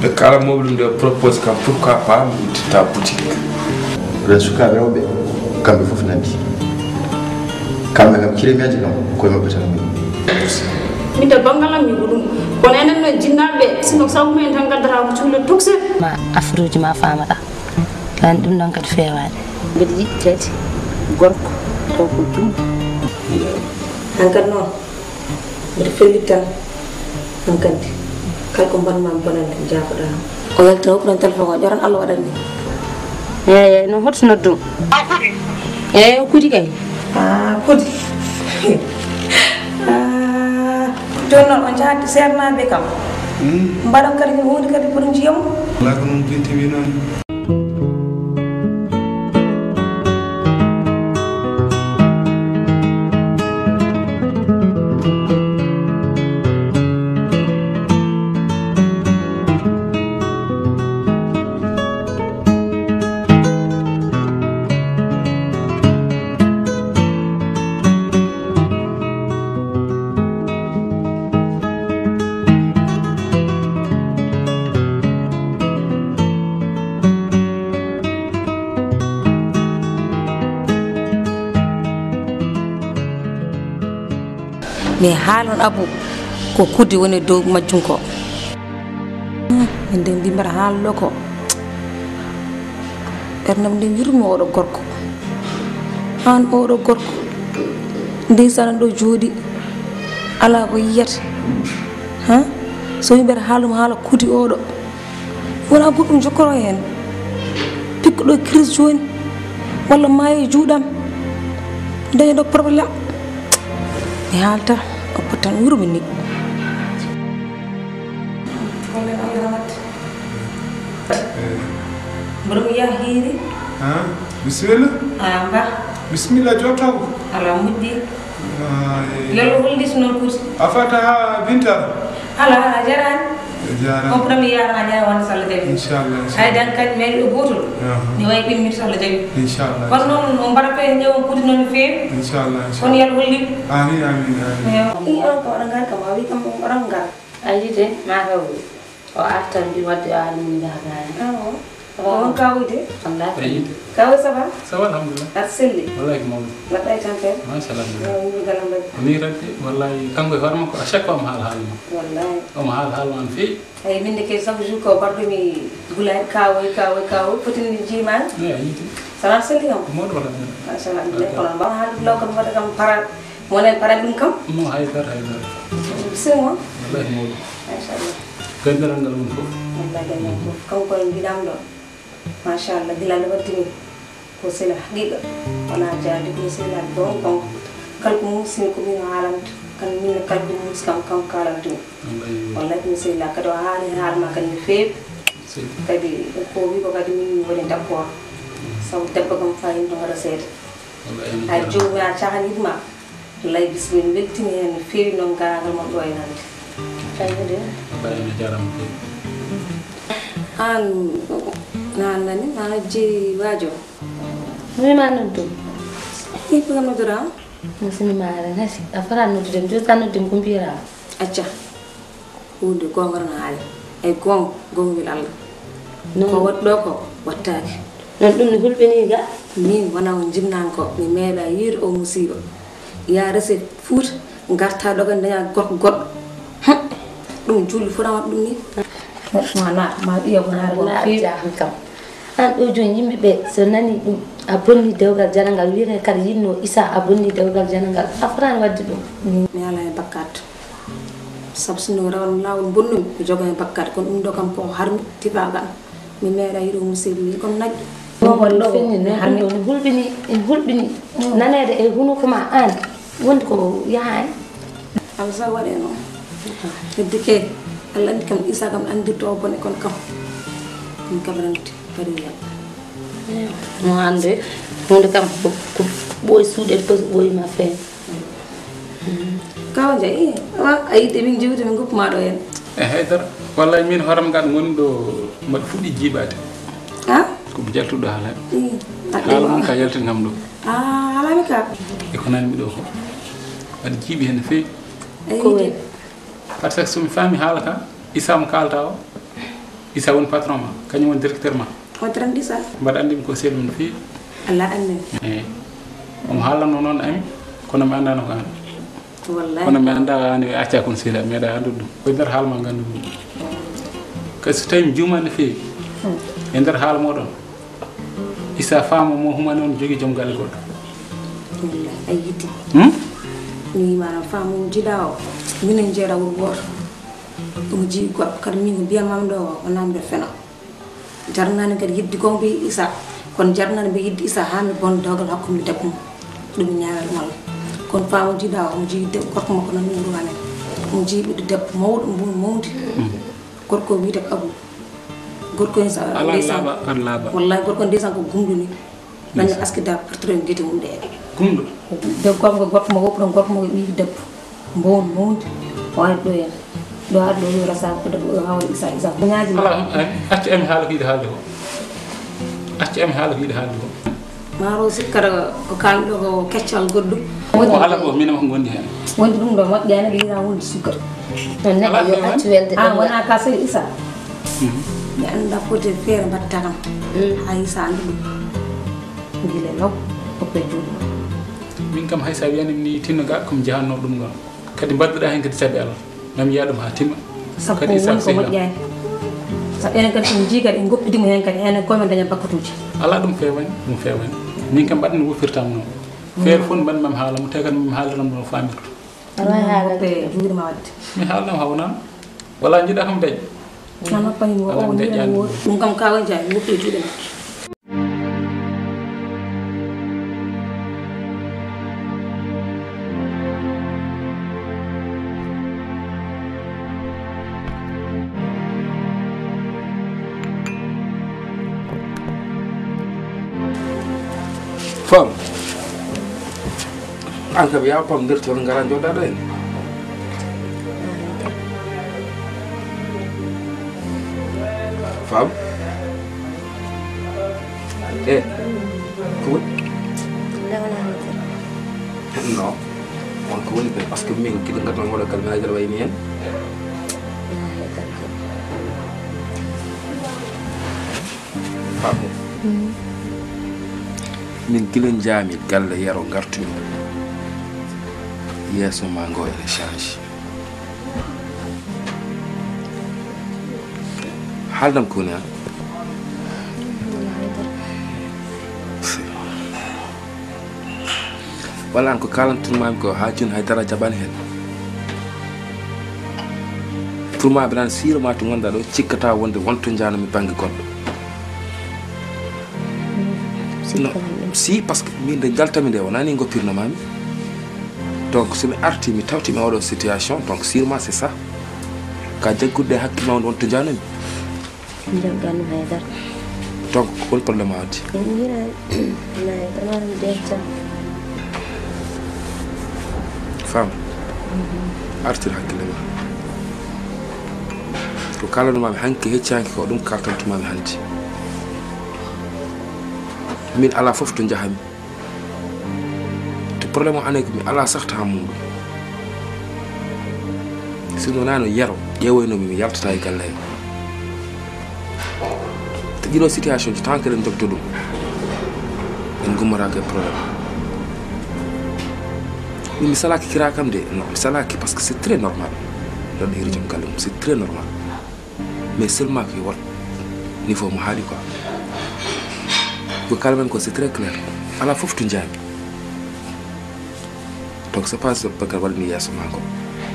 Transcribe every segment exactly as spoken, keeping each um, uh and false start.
ɓe kala mawɗum nde propose kam pourquoi pas mi ittata boutique ren sukaɓe rewɓe kamɓe fof nandi kamɓe kam kiremiyaji kam koye maɓɓe tan woni mi de bangalam mi ko ɗum kono enen no jinnaɓe sino sabu men tan gaddata ko cuule tukse ma afruji ma famata lan ɗum ɗon kadi fewani mbiɗa yiɗi tede gorko taw ko jum hankkadi noon mbiɗa fellit tan hankkadi kala ko mbanmami bonande jafoɗa o yaltina hokkuɗon téléphone o ƴoran Allah waɗanni eyyi eyyi no hoto noddum eyyi o kudi kay ah kudi ah joni noon on jahatti sernaɓe kam mbaɗon kadi hunde kadi pour jiyam wala ko noon binti wi noon mi haalon Abou ko kudde woni dow majjum ko nden ndi mbaɗa haallo ko ɓernam nde yurmi oɗo gorko an oɗo gorko ndeysan ɗo jooɗi ala ko yiyata ha so yimɓe haaluma haala kudi oɗo wona goɗɗum jokkoro hen pikkuɗo crise joni walla maayo juuɗam daña ɗo probléme mi haalta o potan wurmi ni mboɗo mi yaha hiiri bisimilla amba bisimilla jotta ko ala moƴƴi lelo holdis noon kuti a fata ha binta ala ala jarani jarani on premier yarama jara wonde so Allah jaɓi inchallah hay dan kadi maiɗo ɗo gotol ni wayi ɗimmita so Allah jaɓi inchallah kono noon o mbaɗa pe ƴewon kuti noon no feewi inchallah kono yalla holli amin amin amin i on ko waɗa ngari kam a wi kam oɗon ngar ayide mataw o artan mbi wadde aalimu jahagani on kawude wallahi kawu ça va ça va alhamdulillah aɗa selli wallahi ko mawɗum mbaɗɗa e tampere machallah yimɓe galam mbaɗi ni radde wallahi kanko e hoore makko à chaque fois omo haala haalma wallahi omo haala haalma no feewi eyi min de kadi chaque jour ko barɗumi gulani kawoy kawoy kawoy fotini jimani eyi a yiiti sana selli kam mawɗo waɗa machallah alhamdulillah kono mbawa haalde law kam waɗa kam para mone para ɗum kam no haydara haydara simo wallahi mawɗum machallah gandaral ngal woni fof wallahi gandan fof kanko en mbiɗam ɗo machallah gila nde waddimi ko sela haqiqa wona jaadi ko selade ɗon kanko kala ko musimi ko min haalamta kan min kala ko musi kam kanko kalantumi wallahi ko sela kadi o haali haalma kadi no feewi kadi ko wi ko kadi min woni d' accord sabu debbo kam fayin to waɗa seeɗa hay jomum a cahanidma wallahi bismin weltini hen no feewi noon garagal mon ɗo e nande fayyide wallahi jarama feewi an nan nani nana jeeyi waajo mima noddum yiɓe kam noddora musimi maare nati a fota noddudem joni tan noddima ko mbiyata acca hunde gonga tan haali ay gonga gonga wil Allah ko waɗi ɗo ko wattaki non ɗum ne hulɓini ga min wona o jimnani ko mi meeɗa yiide o musiba ya rese Fouta garta ɗogan daña gorko goɗɗo ɗum julɗi fota waɗa ɗum ni mana ma ɗiya ko haala ko feewi kam an ɗo joni yimɓe ɓe so nani ɗum a bonni dewgal janangal wiyete kadi yinno Issa a bonni dewgal janangal a fotani wadde ɗum mi ala e bakkat saabu sinno rawan lawol bonnumi mi joga e bakkat kono ɗum ɗo kam ko harmi tifagal mi meeɗa yiɗo musiba ni comme naƴƴo ɗo fenni no harmi ne hulɓini en hulɓini nanede e hunuko ma an wondi ko yaha en am sa waɗe noon heddi ke Allah andi kam Issa kam andirto o bone kono kam min kam rante kadi mo ande hunde kam ko ɓooyi suuɗe ko ɓooyima feewi kawa jayi a yiɗde min jewti min goppuma ɗo hen e haydara wallahi min hooram ngal woni ɗo mbaɗa fuɗɗi jiiɓade a komi jaltuɗo haala haala mum ka yaltinam ɗo a haalami ka e ko nanmi ɗo ko waɗa jiiɓi hen no feewi ko wayi par ce que somi faami haala ka Issa mo kalata o Issa woni patron ma kañum woni directeur ma o tan Issa mbaɗa anndimi ko seeɗa no feewi Allah anndini eyi omo haallanno noon ami kono mi anndano ko an wallahi kono mi annda ani acca kono seeɗa mi meeɗa anndude ɗum koye ndeer haala ma nganndu ɗum kadi so tawi mi juumani no feewi e ndeer haala moɗon Issa faama mo humani on jogii joom galle goɗɗo wallahi a yitti hmm? mi manam faamu jiɗa o minen jeeɗa wuro gooto ɗum jii goɗɗo kadi min ko mbiyamam ɗo o wonaa mbiɗa fena jarnani kadi yidde ko mbi Issa kono jarnani mbi yidde Issa haa mi bonde dewgal hakkude debbo mum ɗum ñaawel walla kono faamu jiɗa o omo jogii debbo gorko makko noon wuro amen omo jogii ɓiɗɗo debbo mawɗo mbo mawdi gorko o wiyete ko Abou gorko en sa ndeysan wallahi gorko ndeysan ko gumɗu ni daña askida portrait guete mum ɗe gumɗo debbo gorko gorko mo wopɗon gorko mo wi debbo mbowon mawdi o ari ɗo hen ɗo ari ɗo yo rasa ko debbo hawa Issa Issa ñaaji ala acci ami haala ko yiɗi haalde ko acci ami haala ko yiɗi haalde ko maro sikkata ko kalmi ɗo ko keccal goɗɗum o ala ko minema ko gondi hen wonde ɗum ɗo moƴƴani ɗo yiɗa wonde sukkata non neɗɗo yo accu welde a wona ka sey Issa mi anda foti feere mbatta kam ha Issa andi ɗum guila law hoppe juuɗe min kam hay sa wiyanimi ni tinno ga komi jahanno ɗum ɗon kadi mbadduɗa hen kadi sabi Allah mami yiya ɗum ha timma sappo woni ko moƴƴani sa enen kadi somi jii kadi en goppidimo hen kadi enen komin daña bakkatuji ala ɗum fewani ɗum fewani min kam mbaɗani woffirtama noon feere fof mbaɗi mami haalamo tawi kadi mami haaldanam ɗum no famirto awa haalade juuɗe ma wadde mi haalnama hawnama wala jiiɗa kam daƴ nama pañimo o ni ɗum kam ka woni jani woppi juuɗe ma fam an kam yaw pam nder toon ngara joɗaɗo en fam e ko woni non on ko woni ɓen par ce que min kiɗo ngatman waɗa kalminagal wayni hen fam min kilo jaami galle yaro gartumi yeeso ma ngo ene change haaldam ko woni an walla an ko kalantunmami ko ha joni haydara jaɓani hen pour ma ɓe nan siroma to gonɗa ɗo cikkata wonde wonto janumi banggue goɗɗo si parce que min de jaltami nde wonani goppirnomami donc somi arti mi tawtima oɗo situation donc sûrement c'est ça ka jaggude hakkille ma wonde wonto janumi jagganno haydara donc hol probléme a waddi femme artir hakkille ma ko kalanumami hanki heccanki ko ɗum kaltantumami hanti min ala fof to jahami to probléme o ane ko mi ala sahta ha mum ɗum sino nano yaro ƴeewoynomi mi yaltata e galle te ɗiɗo situation ji tant que eɗen jogto ɗum en gummoraka e probléme min mi salaki kira kam de non mi salaki par ce que c'est très normal ɗon hiri joom galle mum c'est très normal mais seulement ko wat niveau mo haali quoi ko kalmen ko c'est très clair ala fof to jaami donc c'est pas bagal waɗani yeeso ma ko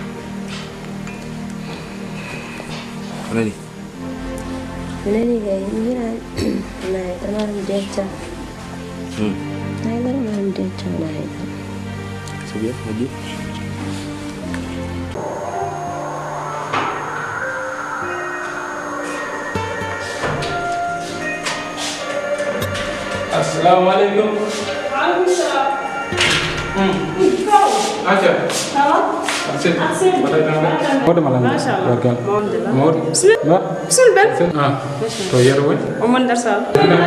anani nani kay mira nay tamaram denca hmm nay tamaram denca nay c'est bien on dit Assalamu alaikum. Waalaikum salam. Hmm. Kau. Aja. Sawa. Asin. Asin. Mode malam. Masha Allah. Barkan. Alhamdulillah. Mode. Bismillah. Ma. Bismillah ben. Asin. Ah. To yero wai. Oman darsal.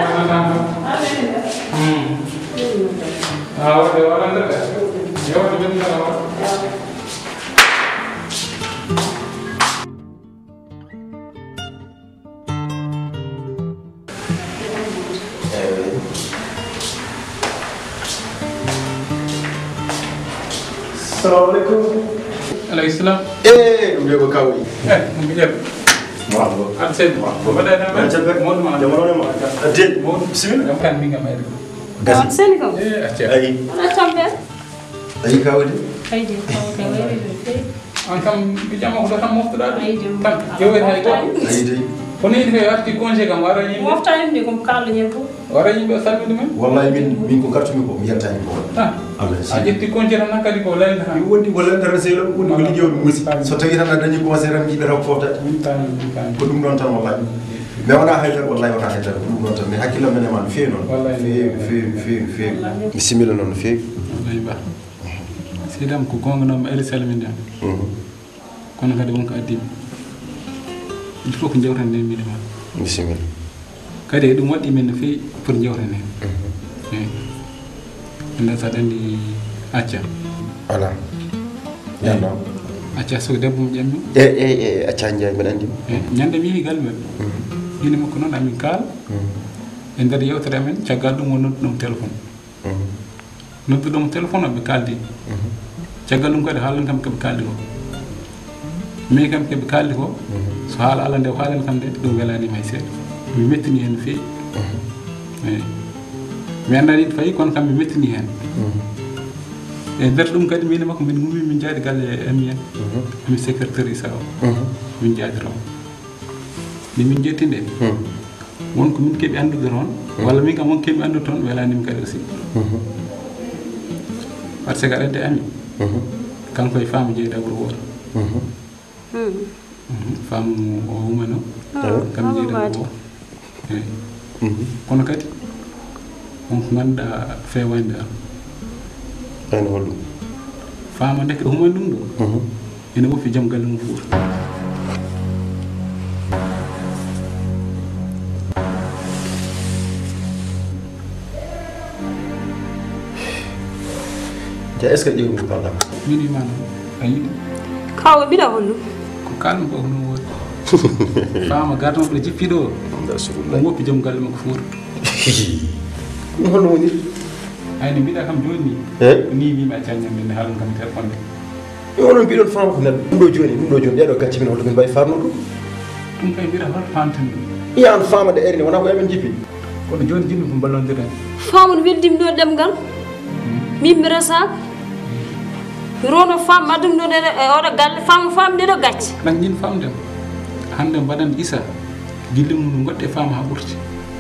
Hmm. Ah, oke, orang terus. Yo, dibentar. Assalamualaikum. Waalaikumsalam. Eh, udah kau kau ni. Eh, mungkin. Maaf. Absen. Pada nama. Mohon maaf. Jangan mana maaf. Adil. Mohon. Bismillah. Kan minggu mai. Kasih. Sini kau. Eh, acha. Ai. Mana sampai? Ai kau ni. Hai dia. Kau kau Angkam bijama ko tam mofto dal. Ai dia. Tam jewer hay ko. Ai dai. Kono ni hay arti congé kam wara yimbe. Mofta yimbe kom kala nyebo. Wara yimbe salminde men. Wallahi min min ko kartu mi ko mi yalta ko. Ha. Allah A jetti congé tan nakadi ko layna ha. mi woni wala ndara selo woni ko liggey on musi so tagi tan dañi conseil ram jibe raw fofta Min tan min tan. ko dum non tan wallahi mais wona haydar wallahi wona haydar dum non tan mais hakkilo men man fe non Wallahi. fe fe fe bismillah non fe Wallahi ba. Sidam ko gonganam eri salminde. Kono kadi wonko addi. Il faut ko jewtan ne mi dama. bismillah Kadi dum wadi men fe pour jewtan ne. Eh. Anda sadandi acca. ala yalla Acca so debbo jammi. e e e acca njaay men andi Eh, ñande mi higal men. Yini makko non amin kal. E nder yewtere men caggal dum wonno dum téléphone. Noddu dum téléphone be kaldi. Caggal dum kadi haalan kam ke be kaldi ko. Mi kam ke be kaldi ko. So haala ala nde haalan kam de dum welani may seedo. Mi mettini hen fe. Eh. Mi andani fayi kon kam mi mettini hen. E nder dum kadi min makko min ngumi min jaadi galle amien. Mi secrétaire isa o. Min jaadi ron. Ni min jettinde. Wonko min keɓi andude toon walla min kam won keɓi andude toon welanimi kadi aussi par ce que aɗa adde ami kanko e faamu jeeyda wuro woto faamu o wumano kam jeeyda wuro woto eyi kono kadi wonko ganduɗa fewande am tan hollu faama ndeke ɗo humani ɗum ɗo ene wofi jaam galle mum fuuta est ce que ƴewmi ko kalɗam min wimano a yiɗi Kawo bida hollu. ko kalmi ko hono woodi faama garnoɓe ɗo jippiɗo o rasulullah o woppi jaam galle makko fuuta ɗum holno woni ayni mbiɗa kam joni e ni wimi a caññam min haalan kam téléphone de onon mbiɗon fama ko neɗɗo ɗum ɗo joni ɗum ɗo joni ɗeɗo gacci min holto min mbawi farno ɗum ɗum kay mbiɗa hol famtan ɗum iya an famade erne wona ko emen jippi kono joni jinmi ko ballodiren Famu weldim do demgal. Min mi resa. Rono fam adum do ne odo galle fam fam de do gacci. ɗan ñin famdem hande mbaɗan isa gille mum goɗɗe fama ha ɓurti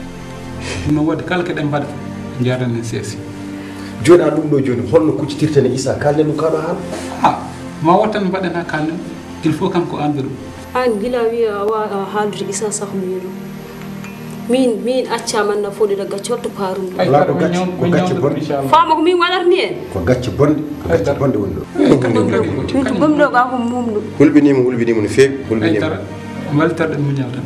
ɗum noon wadde kala keɗen mbaɗa jaran hen seesi joni an ɗum ɗo joni holno kuccitirtene issa kalden ɗum kaɗo haala ha ma wattan mbaɗen ha kalden il faut kanko anda ɗum An gila wi wa haaldude isa sax mi yiɗum. Min min accama na fodi daga cotto parum. ay Wala kala ko ko gacci- ñaw ko ko gacci ñawde bonde. inchallah Fama ko min waɗata en. ko gacci bonde ko gacci bonde woni ɗo kañum kadi Min ko bamɗo ga ko mumɗo. hulɓinima hulɓinima no fewi ay hulɓinima tara weltorɗen muñal tan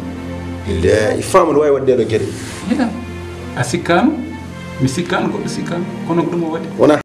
le fama no wawi wadde ɗo gueɗe yiɗam a sikkano mi sikkano goɗɗo sikkano kono ko ɗum o waɗi wona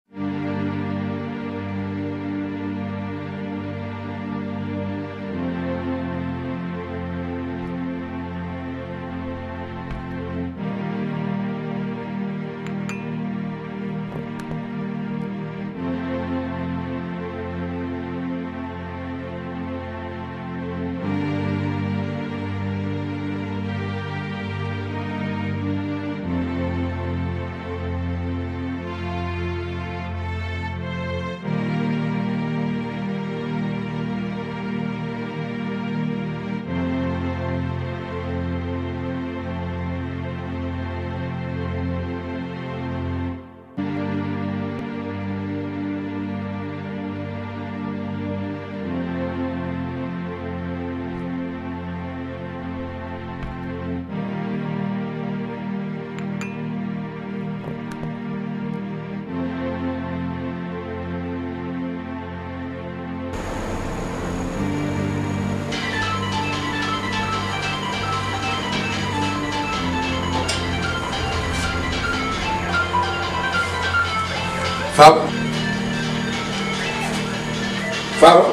Fab Fab